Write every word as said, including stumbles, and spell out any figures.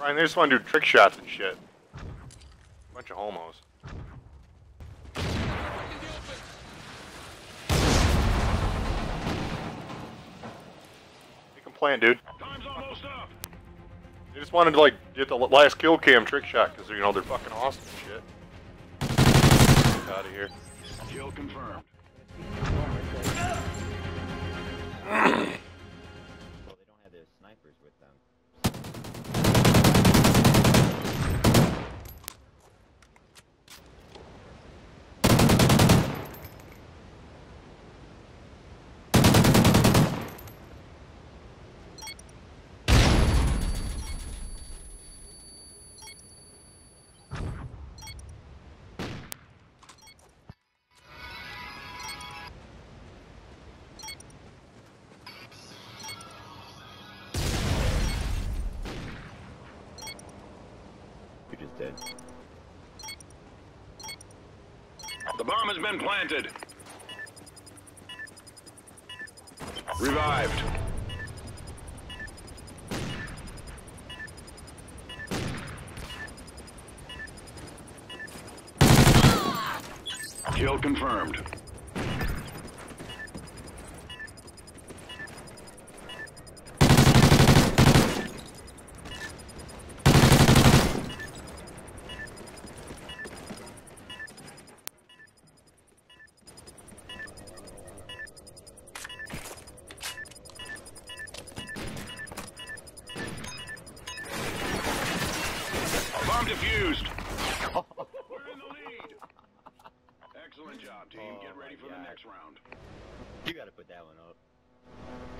Brian, they just want to do trick shots and shit. Bunch of homos. Make them plant, dude. Time's almost up. They just wanted to like get the last kill cam trick shot because you know they're fucking awesome and shit. Get out of here. Kill confirmed. Well, they don't have their snipers with them. You just did. The bomb has been planted. Revived. Kill confirmed. Bomb defused. We're in the lead. Excellent job, team. Oh Get ready my for the God. next round. You gotta put that one up.